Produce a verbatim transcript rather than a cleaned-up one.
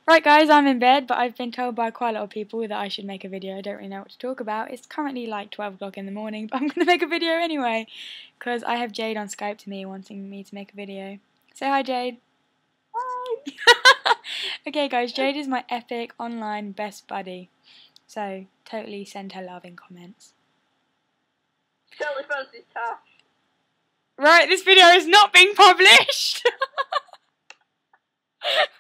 Right guys, I'm in bed, but I've been told by quite a lot of people that I should make a video. I don't really know what to talk about. It's currently like twelve o'clock in the morning, but I'm going to make a video anyway. Because I have Jade on Skype to me wanting me to make a video. Say hi, Jade. Hi. Okay guys, Jade is my epic online best buddy. So, totally send her love in comments. Totally fancy Tash. Right, this video is not being published!